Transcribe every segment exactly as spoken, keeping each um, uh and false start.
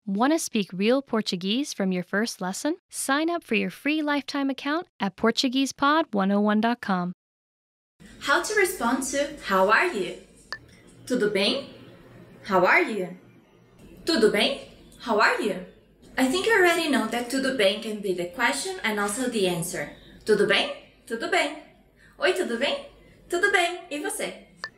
Want to speak real Portuguese from your first lesson? Sign up for your free lifetime account at Portuguese Pod one oh one dot com. How to respond to how are you? Tudo bem? How are you? Tudo bem? How are you? I think you already know that tudo bem can be the question and also the answer. Tudo bem? Tudo bem. Oi, tudo bem? Tudo bem. E você?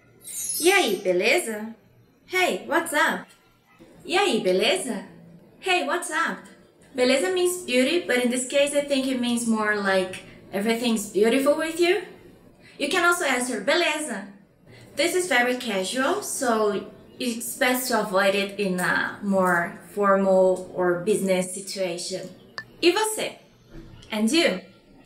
E aí, beleza? Hey, what's up? E aí, beleza? Hey, what's up? Beleza means beauty, but in this case I think it means more like everything's beautiful with you. You can also answer beleza. This is very casual, so it's best to avoid it in a more formal or business situation. E você? And you?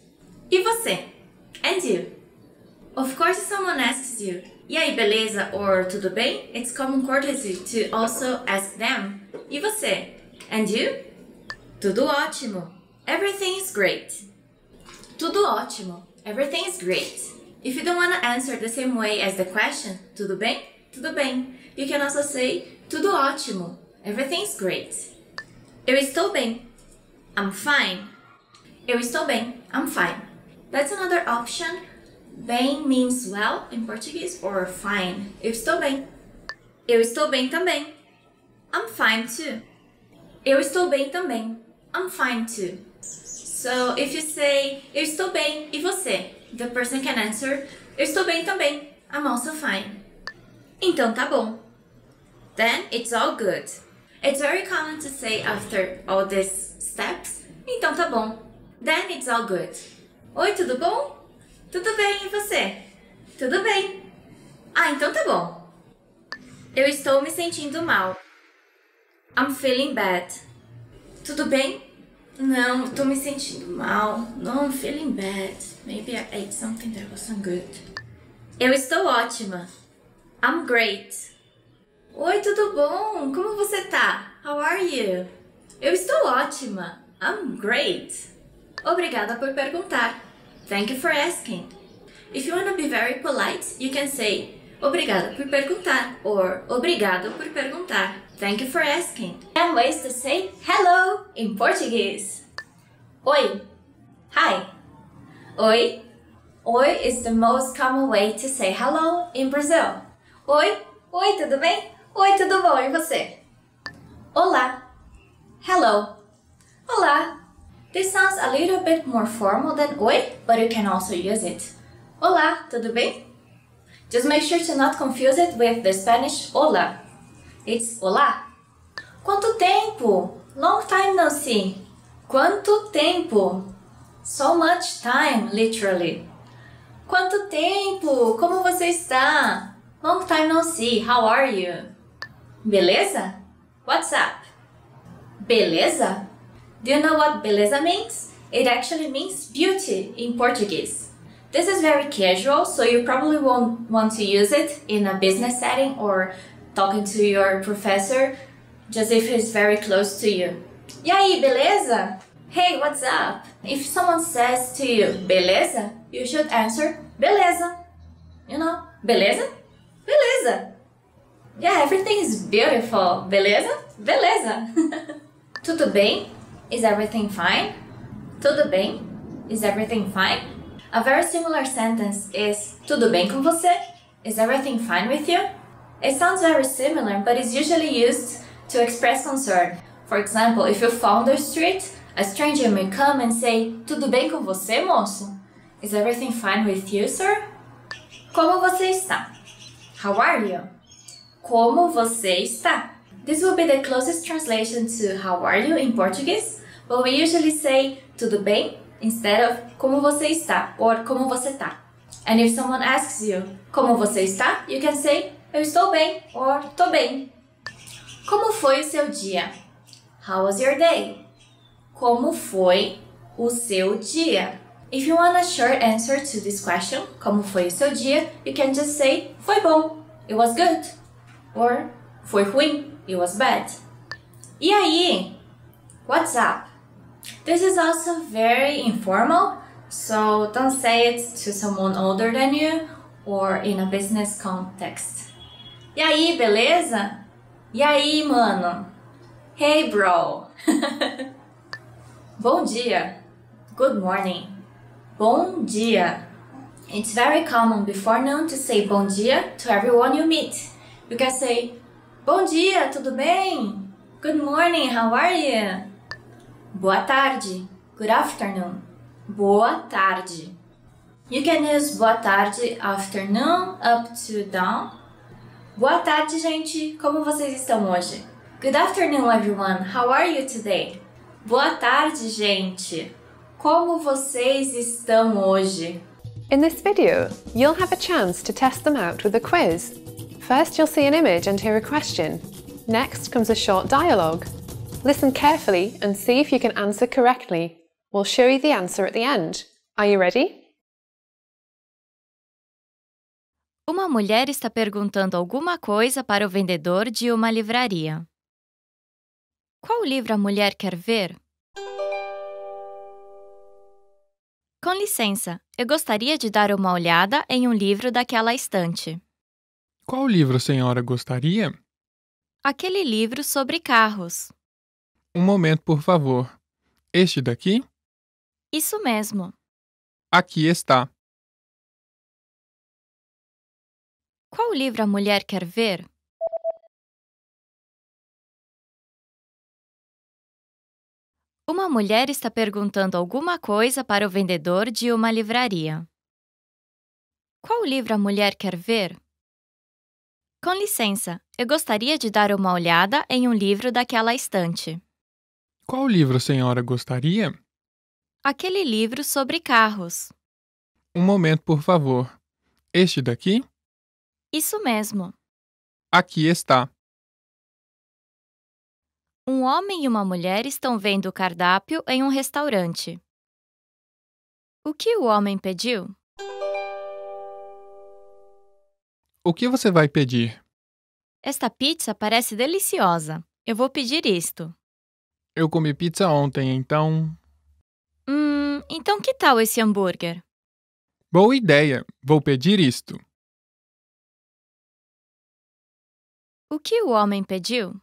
E você? And you? Of course, if someone asks you, e aí, beleza? Or tudo bem? It's common courtesy to also ask them, e você? And you? Tudo ótimo. Everything is great. Tudo ótimo. Everything is great. If you don't want to answer the same way as the question, tudo bem? Tudo bem. You can also say, tudo ótimo. Everything is great. Eu estou bem. I'm fine. Eu estou bem. I'm fine. That's another option. Bem means well in Portuguese or fine. Eu estou bem. Eu estou bem também. I'm fine too. Eu estou bem também. I'm fine too. So if you say, eu estou bem, e você? The person can answer, eu estou bem também. I'm also fine. Então tá bom. Then it's all good. It's very common to say after all these steps, então tá bom. Then it's all good. Oi, tudo bom? Tudo bem, e você? Tudo bem. Ah, então tá bom. Eu estou me sentindo mal. I'm feeling bad. Tudo bem? Não, tô me sentindo mal. No, I'm feeling bad. Maybe I ate something that wasn't good. Eu estou ótima. I'm great. Oi, tudo bom? Como você tá? How are you? Eu estou ótima. I'm great. Obrigada por perguntar. Thank you for asking. If you want to be very polite, you can say obrigada por perguntar or obrigado por perguntar. Thank you for asking. And ways to say hello in Portuguese. Oi. Hi. Oi. Oi is the most common way to say hello in Brazil. Oi. Oi, tudo bem? Oi, tudo bom? E você? Olá. Hello. Olá. This sounds a little bit more formal than oi, but you can also use it. Olá, tudo bem? Just make sure to not confuse it with the Spanish hola. It's olá. Quanto tempo? Long time no see. Quanto tempo? So much time, literally. Quanto tempo? Como você está? Long time no see. How are you? Beleza? What's up? Beleza? Do you know what beleza means? It actually means beauty in Portuguese. This is very casual, so you probably won't want to use it in a business setting or talking to your professor, just if he's very close to you. E aí, beleza? Hey, what's up? If someone says to you, beleza, you should answer, beleza. You know, beleza? Beleza. Yeah, everything is beautiful. Beleza? Beleza. Tudo bem? Is everything fine? Tudo bem? Is everything fine? A very similar sentence is tudo bem com você? Is everything fine with you? It sounds very similar, but it's usually used to express concern. For example, if you fall on the street, a stranger may come and say, tudo bem com você, moço? Is everything fine with you, sir? Como você está? How are you? Como você está? This will be the closest translation to how are you in Portuguese, but we usually say tudo bem instead of como você está or como você tá. And if someone asks you como você está, you can say eu estou bem or tô bem. Como foi o seu dia? How was your day? Como foi o seu dia? If you want a short answer to this question, como foi o seu dia, you can just say foi bom, it was good, or foi ruim, it was bad. E aí? What's up? This is also very informal, so don't say it to someone older than you or in a business context. E aí, beleza? E aí, mano? Hey, bro! Bom dia. Good morning. Bom dia. It's very common before noon to say bom dia to everyone you meet. You can say, bom dia, tudo bem? Good morning, how are you? Boa tarde. Good afternoon. Boa tarde. You can use boa tarde, afternoon, up to down. Boa tarde, gente. Como vocês estão hoje? Good afternoon, everyone. How are you today? Boa tarde, gente. Como vocês estão hoje? In this video, you'll have a chance to test them out with a quiz. First, you'll see an image and hear a question. Next comes a short dialogue. Listen carefully and see if you can answer correctly. We'll show you the answer at the end. Are you ready? Uma mulher está perguntando alguma coisa para o vendedor de uma livraria. Qual livro a mulher quer ver? Com licença, eu gostaria de dar uma olhada em um livro daquela estante. Qual livro a senhora gostaria? Aquele livro sobre carros. Um momento, por favor. Este daqui? Isso mesmo. Aqui está. Qual livro a mulher quer ver? Uma mulher está perguntando alguma coisa para o vendedor de uma livraria. Qual livro a mulher quer ver? Com licença, eu gostaria de dar uma olhada em um livro daquela estante. Qual livro a senhora gostaria? Aquele livro sobre carros. Um momento, por favor. Este daqui? Isso mesmo. Aqui está. Um homem e uma mulher estão vendo o cardápio em um restaurante. O que o homem pediu? O que você vai pedir? Esta pizza parece deliciosa. Eu vou pedir isto. Eu comi pizza ontem, então... Hum, então que tal esse hambúrguer? Boa ideia. Vou pedir isto. O que o homem pediu?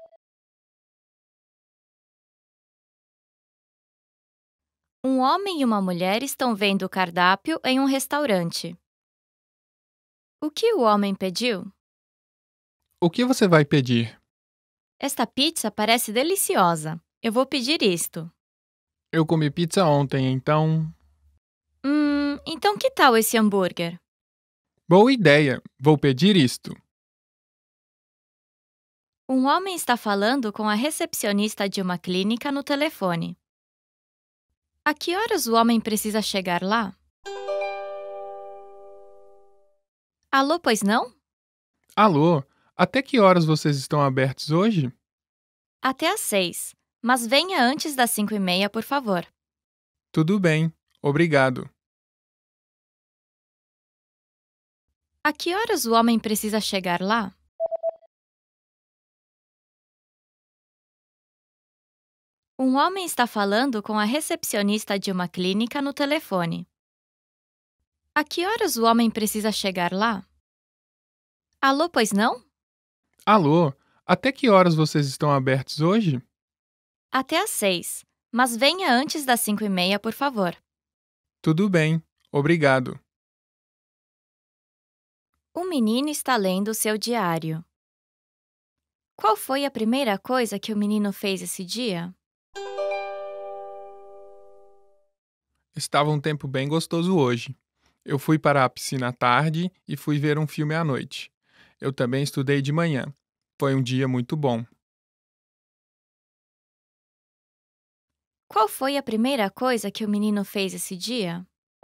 Um homem e uma mulher estão vendo o cardápio em um restaurante. O que o homem pediu? O que você vai pedir? Esta pizza parece deliciosa. Eu vou pedir isto. Eu comi pizza ontem, então... Hum, então que tal esse hambúrguer? Boa ideia. Vou pedir isto. Um homem está falando com a recepcionista de uma clínica no telefone. A que horas o homem precisa chegar lá? Alô, pois não? Alô, até que horas vocês estão abertos hoje? Até às seis, mas venha antes das cinco e meia, por favor. Tudo bem, obrigado. A que horas o homem precisa chegar lá? Um homem está falando com a recepcionista de uma clínica no telefone. A que horas o homem precisa chegar lá? Alô, pois não? Alô, até que horas vocês estão abertos hoje? Até às seis, mas venha antes das cinco e meia, por favor. Tudo bem, obrigado. O menino está lendo seu diário. Qual foi a primeira coisa que o menino fez esse dia? Estava um tempo bem gostoso hoje. Eu fui para a piscina à tarde e fui ver um filme à noite. Eu também estudei de manhã. Foi um dia muito bom. Qual foi a primeira coisa que o menino fez esse dia?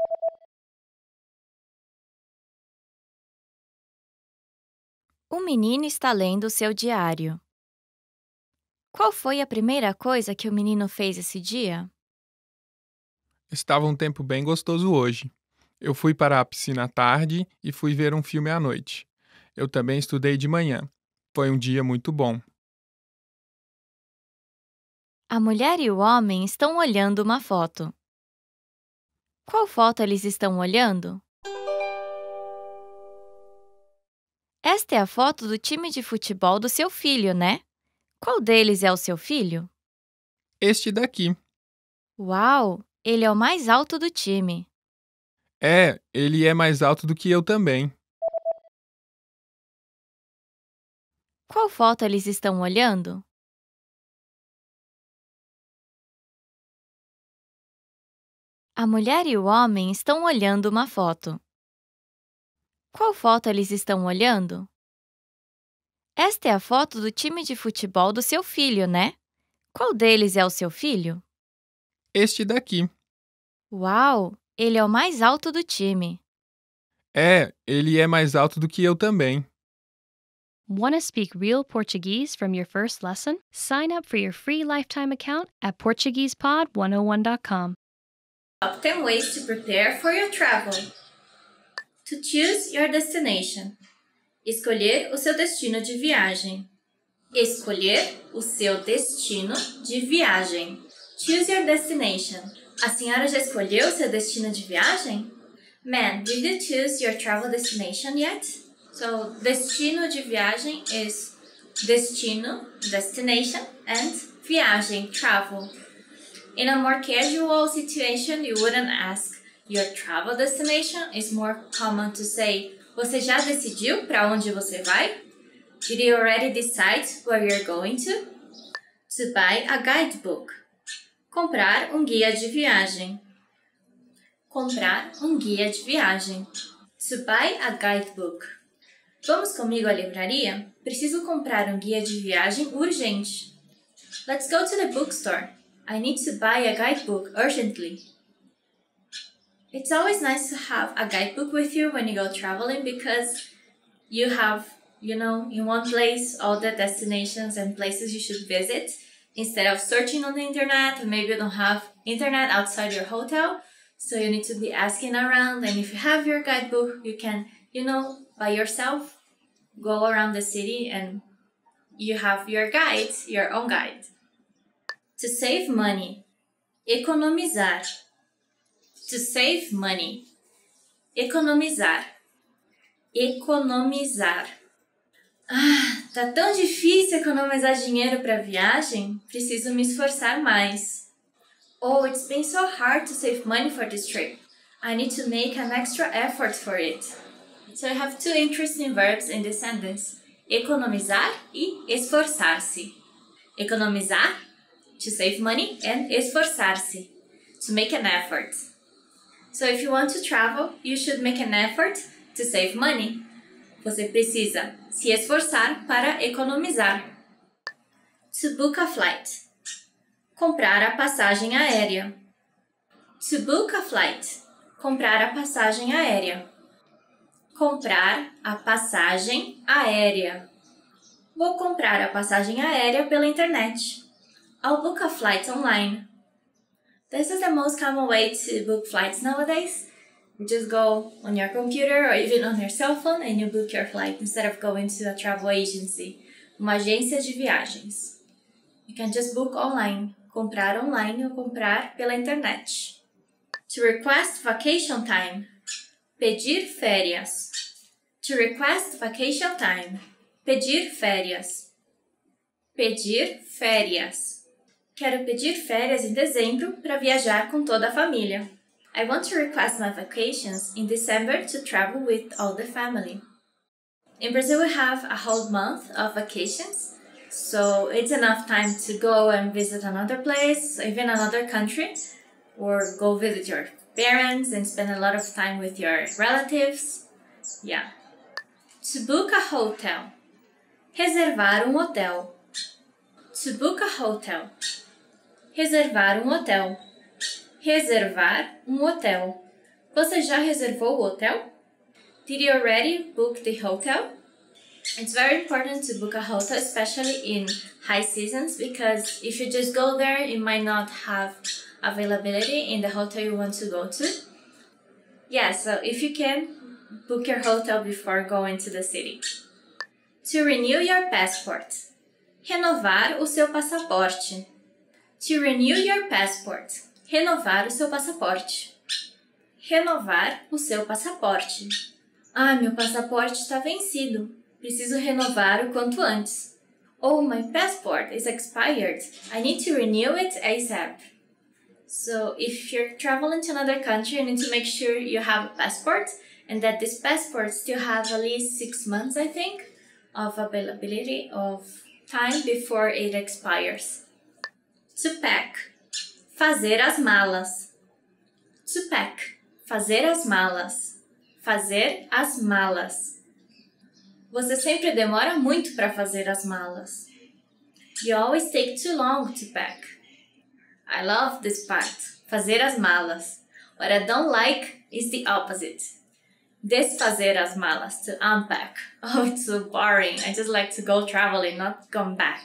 O menino está lendo seu diário. Qual foi a primeira coisa que o menino fez esse dia? Estava um tempo bem gostoso hoje. Eu fui para a piscina à tarde e fui ver um filme à noite. Eu também estudei de manhã. Foi um dia muito bom. A mulher e o homem estão olhando uma foto. Qual foto eles estão olhando? Esta é a foto do time de futebol do seu filho, né? Qual deles é o seu filho? Este daqui. Uau! Ele é o mais alto do time. É, ele é mais alto do que eu também. Qual foto eles estão olhando? A mulher e o homem estão olhando uma foto. Qual foto eles estão olhando? Esta é a foto do time de futebol do seu filho, né? Qual deles é o seu filho? Este daqui. Uau! Ele é o mais alto do time. É, ele é mais alto do que eu também. Want to speak real Portuguese from your first lesson? Sign up for your free lifetime account at Portuguese Pod one oh one dot com. Top ten ways to prepare for your travel. To choose your destination. Escolher o seu destino de viagem. Escolher o seu destino de viagem. Choose your destination. A senhora já escolheu o seu destino de viagem? Ma'am, did you choose your travel destination yet? So, destino de viagem is destino, destination, and viagem, travel. In a more casual situation, you wouldn't ask your travel destination. It's more common to say, você já decidiu para onde você vai? Did you already decide where you're going to? To buy a guidebook. Comprar um guia de viagem. Comprar um guia de viagem. To buy a guidebook. Vamos comigo à livraria? Preciso comprar um guia de viagem urgente. Let's go to the bookstore. I need to buy a guidebook urgently. It's always nice to have a guidebook with you when you go traveling because you have, you know, in one place all the destinations and places you should visit instead of searching on the internet, and maybe you don't have internet outside your hotel, so you need to be asking around. And if you have your guidebook, you can, you know, by yourself go around the city and you have your guide, your own guide. To save money. Economizar. To save money. Economizar. Economizar. Ah, tá tão difícil economizar dinheiro para viagem? Preciso me esforçar mais. Oh, it's been so hard to save money for this trip. I need to make an extra effort for it. So I have two interesting verbs in this sentence. Economizar e esforçar-se. Economizar, to save money, and esforçar-se, to make an effort. So if you want to travel, you should make an effort to save money. Você precisa se esforçar para economizar. To book a flight. Comprar a passagem aérea. To book a flight. Comprar a passagem aérea. Comprar a passagem aérea. Vou comprar a passagem aérea pela internet. I'll book a flight online. This is the most common way to book flights nowadays. You just go on your computer or even on your cell phone and you book your flight instead of going to a travel agency, uma agência de viagens. You can just book online, comprar online ou comprar pela internet. To request vacation time, pedir férias. To request vacation time, pedir férias. Pedir férias. Quero pedir férias em dezembro para viajar com toda a família. I want to request my vacations in December to travel with all the family. In Brazil, we have a whole month of vacations, so it's enough time to go and visit another place, even another country, or go visit your parents and spend a lot of time with your relatives. Yeah. To book a hotel. Reservar um hotel. To book a hotel. Reservar um hotel. Reservar um hotel. Você já reservou o hotel? Did you already book the hotel? It's very important to book a hotel, especially in high seasons, because if you just go there, you might not have availability in the hotel you want to go to. Yeah, so if you can, book your hotel before going to the city. To renew your passport. Renovar o seu passaporte. To renew your passport. Renovar o seu passaporte. Renovar o seu passaporte. Ah, meu passaporte está vencido. Preciso renovar o quanto antes. Oh, my passport is expired. I need to renew it ASAP. So if you're traveling to another country, you need to make sure you have a passport and that this passport still has at least six months, I think, of availability of time before it expires. To pack. Fazer as malas. To pack. Fazer as malas. Fazer as malas. Você sempre demora muito para fazer as malas. You always take too long to pack. I love this part. Fazer as malas. What I don't like is the opposite. Desfazer as malas, to unpack. Oh, it's so boring. I just like to go traveling, not come back.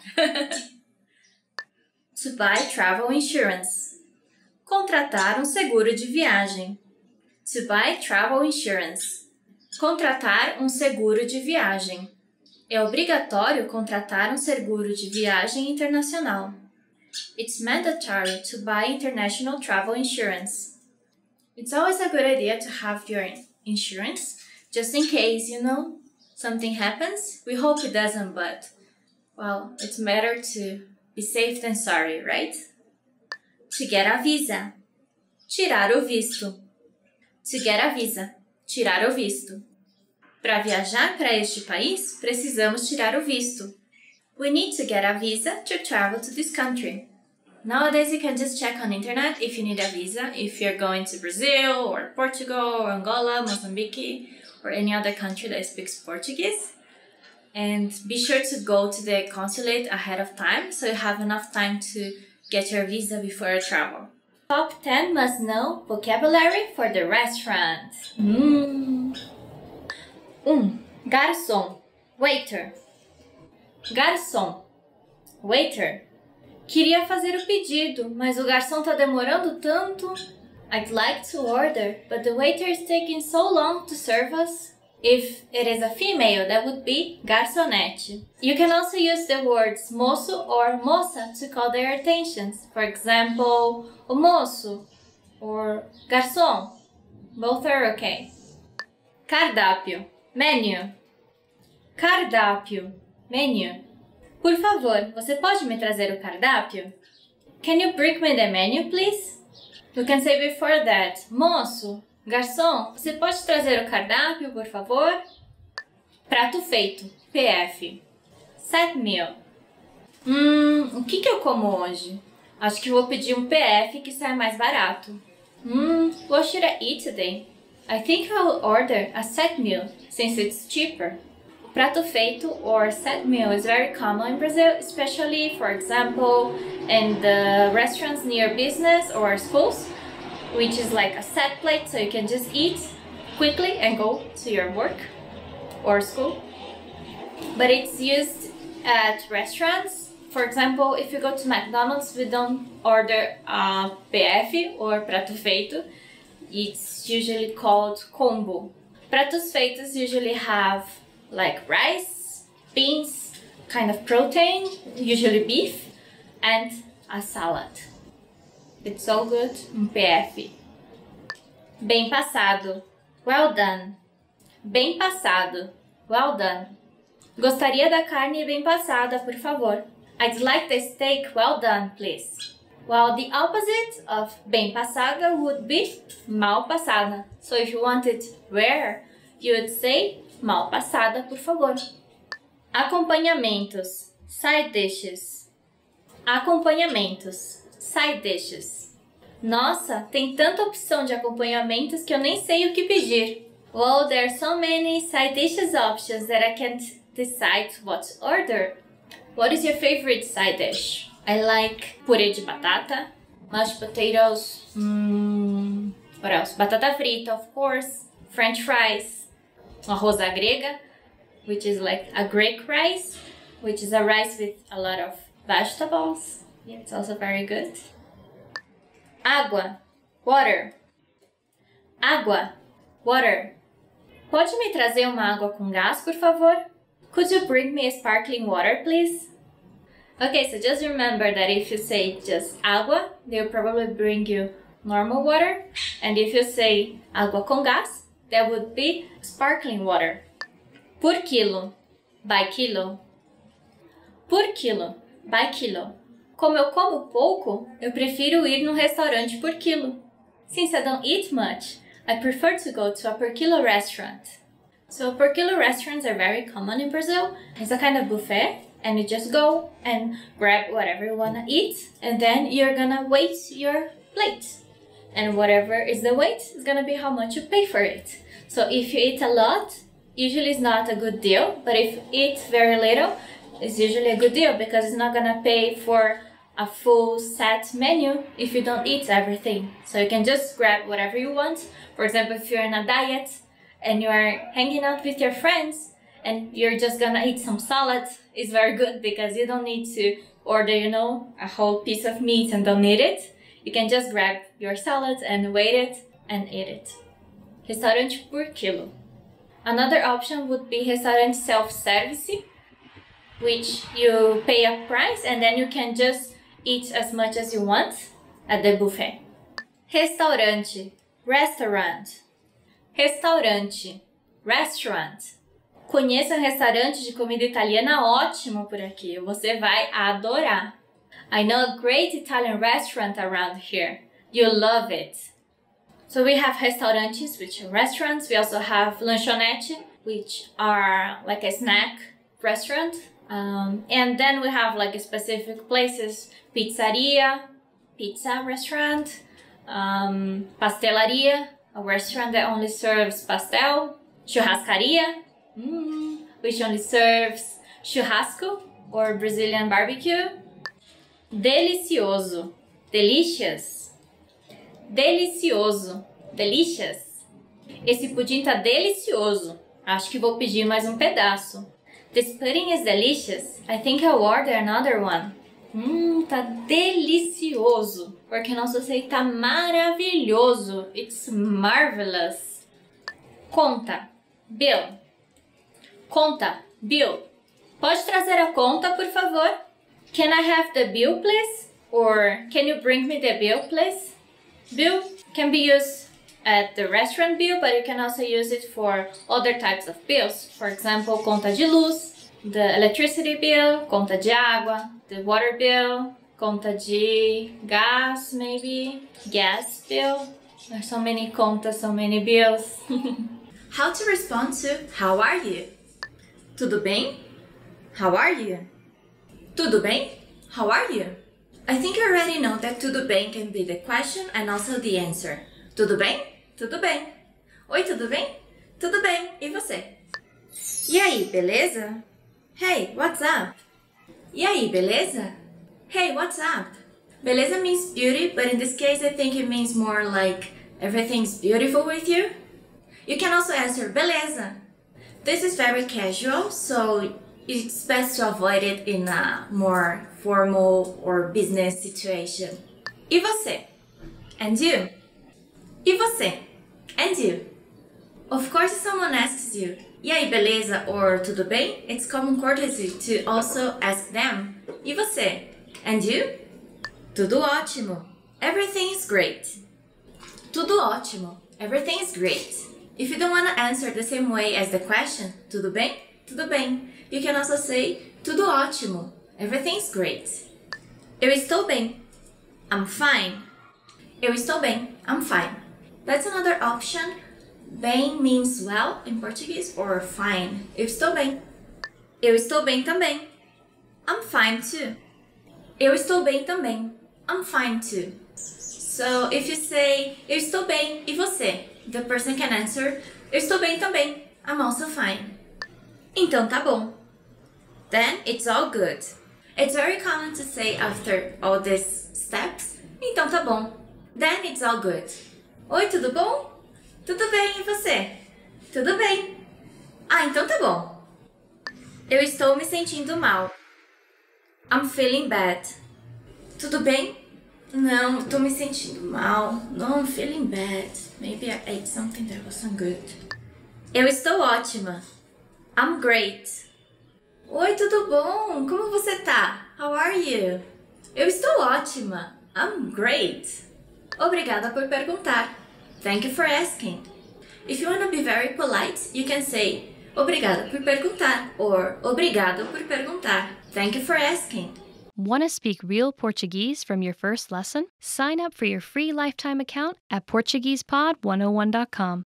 To buy travel insurance. Contratar um seguro de viagem. To buy travel insurance. Contratar um seguro de viagem. É obrigatório contratar um seguro de viagem internacional. It's mandatory to buy international travel insurance. It's always a good idea to have your insurance, just in case, you know, something happens. We hope it doesn't, but, well, it's better to be safe than sorry, right? To get a visa. Tirar o visto. To get a visa. Tirar o visto. Para viajar para este país, precisamos tirar o visto. We need to get a visa to travel to this country. Nowadays, you can just check on internet if you need a visa, if you're going to Brazil, or Portugal, or Angola, Mozambique, or any other country that speaks Portuguese. And be sure to go to the consulate ahead of time, so you have enough time to get your visa before you travel. Top ten must-know vocabulary for the restaurant. Mm. um. Garçom, waiter. Garçom, waiter. Queria fazer o pedido, mas o garçom tá demorando tanto. I'd like to order, but the waiter is taking so long to serve us. If it is a female, that would be garçonete. You can also use the words moço or moça to call their attentions. For example, o moço or garçom. Both are okay. Cardápio, menu. Cardápio, menu. Por favor, você pode me trazer o cardápio? Can you bring me the menu, please? You can say before that, moço, garçom, você pode trazer o cardápio, por favor? Prato feito, P F. Set meal. Hum, o que que eu como hoje? Acho que vou pedir um P F que sai mais barato. Hum, what should I eat today? I think I'll order a set meal, since it's cheaper. Prato feito or set meal is very common in Brazil, especially, for example, in the restaurants near business or schools, which is like a set plate, so you can just eat quickly and go to your work or school. But it's used at restaurants. For example, if you go to McDonald's, we don't order a P F or prato feito. It's usually called combo. Pratos feitos usually have like rice, beans, kind of protein, usually beef, and a salad. It's so good in P F. Bem passado, well done. Bem passado, well done. Gostaria da carne bem passada, por favor. I'd like the steak well done, please. Well, the opposite of bem passada would be mal passada. So if you want it rare, you would say mal passada, por favor. Acompanhamentos, side dishes. Acompanhamentos, side dishes. Nossa, tem tanta opção de acompanhamentos que eu nem sei o que pedir. Well, there are so many side dishes options that I can't decide what to order. What is your favorite side dish? I like purê de batata, mashed potatoes, mm, what else? Batata frita, of course, French fries, arroz à grega, which is like a Greek rice, which is a rice with a lot of vegetables. Yeah, it's also very good. Água, water. Água, water. Pode me trazer uma água com gás, por favor? Could you bring me a sparkling water, please? Okay, so just remember that if you say just água, they'll probably bring you normal water. And if you say água com gás, that would be sparkling water. Por quilo, by kilo. Por quilo, by kilo. Como eu como pouco, eu prefiro ir num restaurante por quilo. Since I don't eat much, I prefer to go to a per kilo restaurant. So per kilo restaurants are very common in Brazil. It's a kind of buffet, and you just go and grab whatever you want to eat, and then you're gonna weight your plate. And whatever is the weight is gonna be how much you pay for it. So if you eat a lot, usually it's not a good deal, but if you eat very little, it's usually a good deal because it's not gonna pay for a full set menu if you don't eat everything. So you can just grab whatever you want. For example, if you're on a diet and you're hanging out with your friends and you're just gonna eat some salad, it's very good because you don't need to order, you know, a whole piece of meat and don't eat it. You can just grab your salad and weigh it and eat it. Restaurante por quilo. Another option would be restaurante self-service, which you pay a price and then you can just eat as much as you want at the buffet. Restaurante, restaurant. Restaurante, restaurant. Conheça um restaurante de comida italiana ótimo por aqui. Você vai adorar. I know a great Italian restaurant around here. You'll love it. So we have restaurantes, which are restaurants. We also have lanchonete, which are like a snack restaurant. Um, and then we have like specific places, pizzeria, pizza restaurant, um, pastelaria, a restaurant that only serves pastel, churrascaria, mm, which only serves churrasco or Brazilian barbecue. Delicioso, delicious. Delicioso, delicious. Esse pudim tá delicioso. Acho que vou pedir mais um pedaço. This pudding is delicious. I think I'll order another one. Hum, tá delicioso. Porque nosso sei tá maravilhoso. It's marvelous. Conta, bill. Conta, bill. Pode trazer a conta, por favor? Can I have the bill, please? Or can you bring me the bill, please? Bill can be used at the restaurant bill, but you can also use it for other types of bills. For example, conta de luz, the electricity bill, conta de água, the water bill, conta de gas, maybe, gas bill. There's so many contas, so many bills. How to respond to how are you? Tudo bem? How are you? Tudo bem? How are you? I think you already know that tudo bem can be the question and also the answer. Tudo bem? Tudo bem. Oi, tudo bem? Tudo bem. E você? E aí, beleza? Hey, what's up? E aí, beleza? Hey, what's up? Beleza means beauty, but in this case I think it means more like everything's beautiful with you. You can also answer beleza. This is very casual, so it's best to avoid it in a more formal or business situation. E você? And you? E você? And you? Of course, if someone asks you, e aí, beleza? Or tudo bem? It's common courtesy to also ask them, e você? And you? Tudo ótimo. Everything is great. Tudo ótimo. Everything is great. If you don't want to answer the same way as the question, tudo bem? Tudo bem. You can also say, tudo ótimo. Everything's great. Eu estou bem. I'm fine. Eu estou bem. I'm fine. That's another option. Bem means well in Portuguese or fine. Eu estou bem. Eu estou bem também. I'm fine too. Eu estou bem também. I'm fine too. So if you say, eu estou bem, e você? The person can answer, eu estou bem também. I'm also fine. Então tá bom. Then it's all good. It's very common to say after all these steps, então tá bom. Then it's all good. Oi, tudo bom? Tudo bem, e você? Tudo bem. Ah, então tá bom. Eu estou me sentindo mal. I'm feeling bad. Tudo bem? Não, tô me sentindo mal. No, I'm feeling bad. Maybe I ate something that wasn't good. Eu estou ótima. I'm great. Oi, tudo bom? Como você tá? How are you? Eu estou ótima. I'm great. Obrigada por perguntar. Thank you for asking. If you want to be very polite, you can say, Obrigada por perguntar, or obrigado por perguntar. Thank you for asking. Want to speak real Portuguese from your first lesson? Sign up for your free lifetime account at Portuguese Pod one oh one dot com.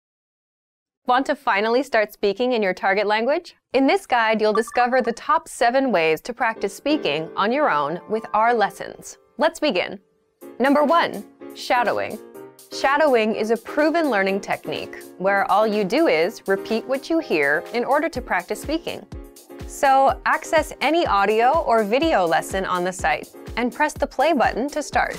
Want to finally start speaking in your target language? In this guide, you'll discover the top seven ways to practice speaking on your own with our lessons. Let's begin. Number one, shadowing. Shadowing is a proven learning technique where all you do is repeat what you hear in order to practice speaking. So access any audio or video lesson on the site and press the play button to start.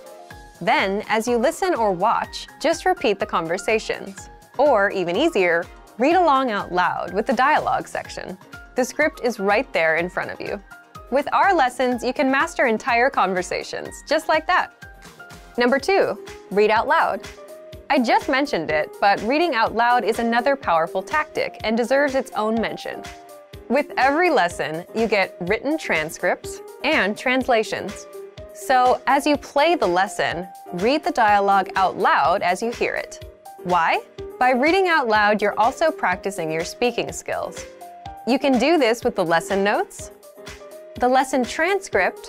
Then, as you listen or watch, just repeat the conversations. Or, even easier, read along out loud with the dialogue section. The script is right there in front of you. With our lessons, you can master entire conversations, just like that. Number two, read out loud. I just mentioned it, but reading out loud is another powerful tactic and deserves its own mention. With every lesson, you get written transcripts and translations. So, as you play the lesson, read the dialogue out loud as you hear it. Why? By reading out loud, you're also practicing your speaking skills. You can do this with the lesson notes, the lesson transcript,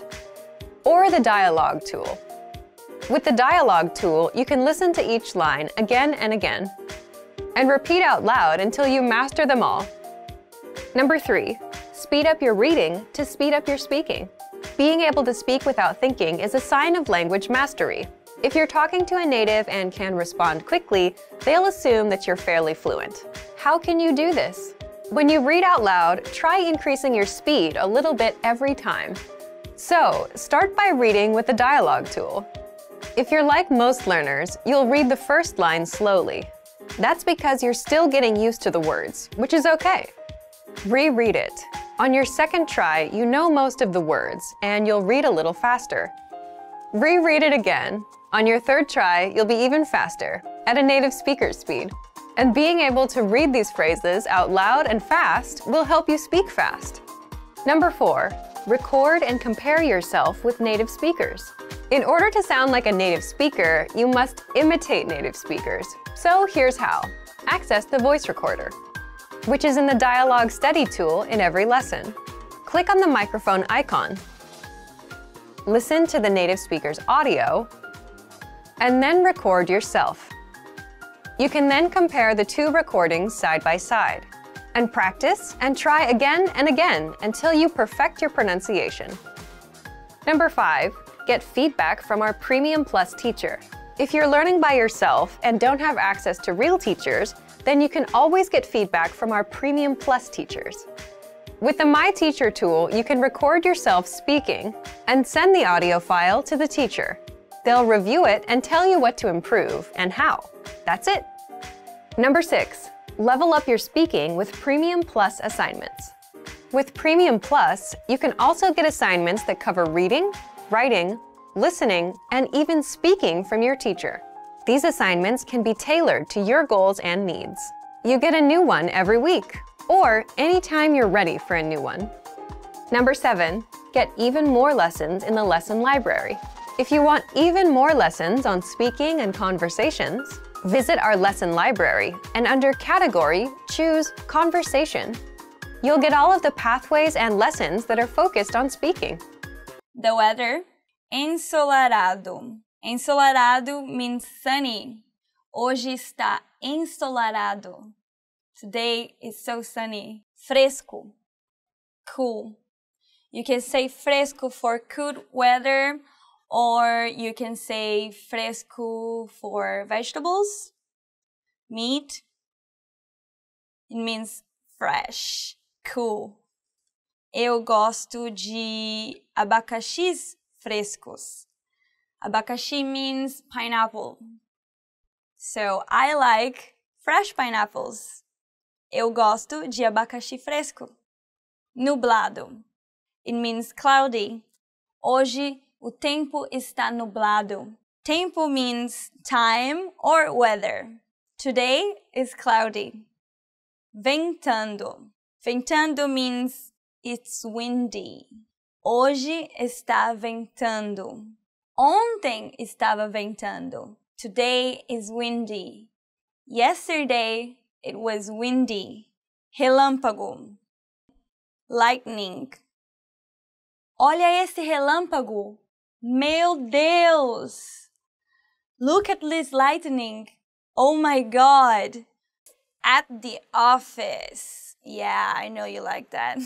or the dialogue tool. With the dialogue tool, you can listen to each line again and again, and repeat out loud until you master them all. Number three, speed up your reading to speed up your speaking. Being able to speak without thinking is a sign of language mastery. If you're talking to a native and can respond quickly, they'll assume that you're fairly fluent. How can you do this? When you read out loud, try increasing your speed a little bit every time. So, start by reading with the dialogue tool. If you're like most learners, you'll read the first line slowly. That's because you're still getting used to the words, which is okay. Reread it. On your second try, you know most of the words, and you'll read a little faster. Reread it again. On your third try, you'll be even faster, at a native speaker's speed. And being able to read these phrases out loud and fast will help you speak fast. Number four, record and compare yourself with native speakers. In order to sound like a native speaker, you must imitate native speakers. So here's how. Access the voice recorder, which is in the Dialogue Study tool in every lesson. Click on the microphone icon. Listen to the native speaker's audio, and then record yourself. You can then compare the two recordings side by side, and practice and try again and again until you perfect your pronunciation. Number five, get feedback from our Premium Plus teacher. If you're learning by yourself and don't have access to real teachers, then you can always get feedback from our Premium Plus teachers. With the My Teacher tool, you can record yourself speaking and send the audio file to the teacher. They'll review it and tell you what to improve and how. That's it. Number six, level up your speaking with Premium Plus assignments. With Premium Plus, you can also get assignments that cover reading, writing, listening, and even speaking from your teacher. These assignments can be tailored to your goals and needs. You get a new one every week, or anytime you're ready for a new one. Number seven, get even more lessons in the lesson library. If you want even more lessons on speaking and conversations, visit our lesson library and under Category, choose Conversation. You'll get all of the pathways and lessons that are focused on speaking. The weather, ensolarado. Ensolarado means sunny. Hoje está ensolarado. Today is so sunny. Fresco, cool. You can say fresco for good weather, or you can say fresco for vegetables, meat. It means fresh, cool. Eu gosto de abacaxis frescos. Abacaxi means pineapple. So I like fresh pineapples. Eu gosto de abacaxi fresco. Nublado. It means cloudy. Hoje o tempo está nublado. Tempo means time or weather. Today is cloudy. Ventando. Ventando means it's windy. Hoje está ventando. Ontem estava ventando. Today is windy. Yesterday it was windy. relâmpago, lightning. Olha esse relâmpago! Meu Deus! Look at this lightning! Oh my God! At the office. Yeah, I know you like that.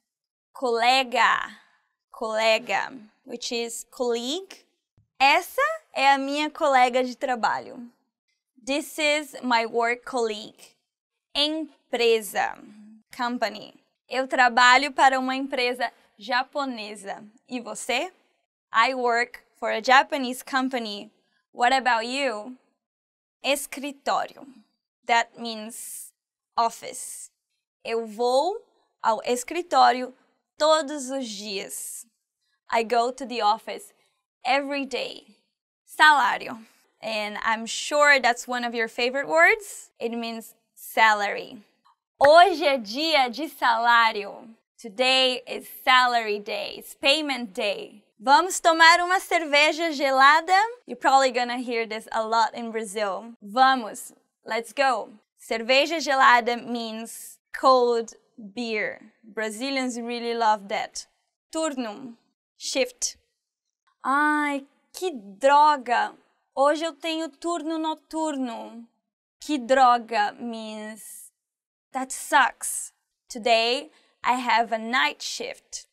Colega, colega, which is colleague. Essa é a minha colega de trabalho. This is my work colleague. Empresa, company. Eu trabalho para uma empresa japonesa. E você? I work for a Japanese company. What about you? Escritório. That means office. Eu vou ao escritório todos os dias. I go to the office every day. Salário. And I'm sure that's one of your favorite words. It means salary. Hoje é dia de salário. Today is salary day. It's payment day. Vamos tomar uma cerveja gelada? You're probably gonna hear this a lot in Brazil. Vamos. Let's go. Cerveja gelada means cold beer. Brazilians really love that. Turno. Shift. Ai, que droga! Hoje eu tenho turno noturno. Que droga means that sucks. Today I have a night shift.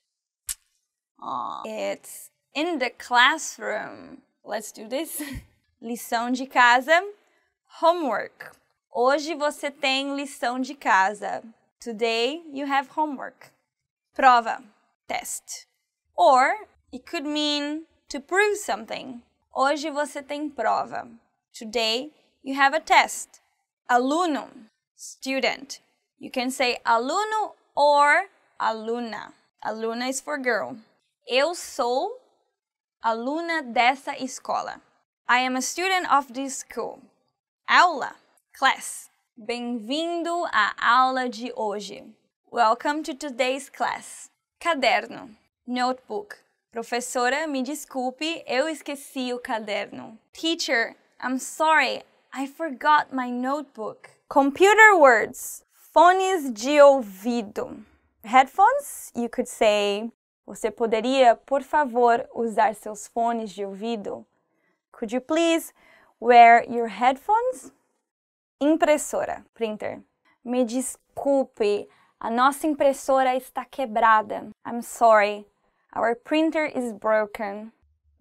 Oh, it's in the classroom. Let's do this. Lição de casa. Homework. Hoje você tem lição de casa. Today you have homework. Prova. Test. Or it could mean to prove something. Hoje você tem prova. Today you have a test. Aluno. Student. You can say aluno or aluna. Aluna is for girl. Eu sou aluna dessa escola. I am a student of this school. Aula. Class. Bem-vindo à aula de hoje. Welcome to today's class. Caderno. Notebook. Professora, me desculpe, eu esqueci o caderno. Teacher, I'm sorry, I forgot my notebook. Computer words. Fones de ouvido. Headphones, you could say, você poderia, por favor, usar seus fones de ouvido? Could you please wear your headphones? Impressora, printer. Me desculpe, a nossa impressora está quebrada. I'm sorry, our printer is broken.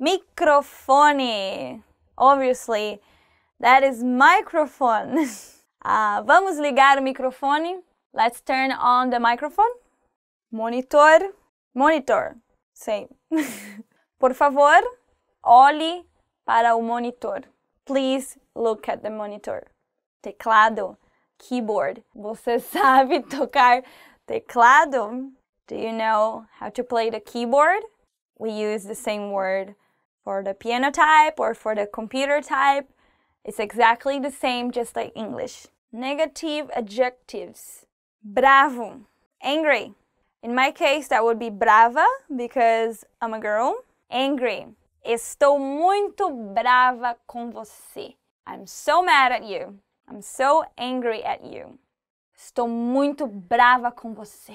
Microfone. Obviously, that is microphone. uh, vamos ligar o microfone. Let's turn on the microphone. Monitor. Monitor. Same. Por favor, olhe para o monitor. Please look at the monitor. Teclado. Keyboard. Você sabe tocar teclado? Do you know how to play the keyboard? We use the same word for the piano type or for the computer type. It's exactly the same, just like English. Negative adjectives. Bravo. Angry. In my case, that would be brava because I'm a girl. Angry. Estou muito brava com você. I'm so mad at you. I'm so angry at you. Estou muito brava com você.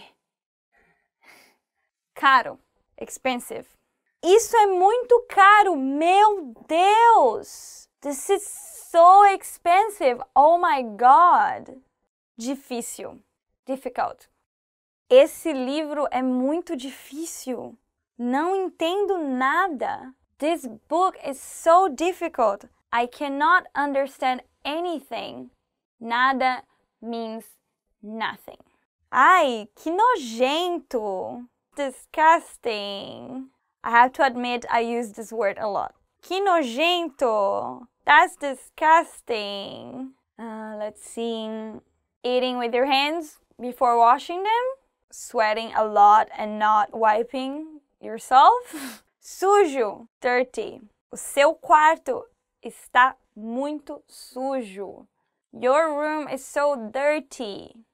Caro. Expensive. Isso é muito caro. Meu Deus. This is so expensive. Oh my God. Difícil. Difficult. Esse livro é muito difícil. Não entendo nada. This book is so difficult. I cannot understand anything. Nada means nothing. Ai, que nojento. Disgusting. I have to admit I use this word a lot. Que nojento. That's disgusting. Uh, let's see. Eating with your hands before washing them. Sweating a lot and not wiping yourself. Sujo. Dirty. O seu quarto está muito sujo. Your room is so dirty.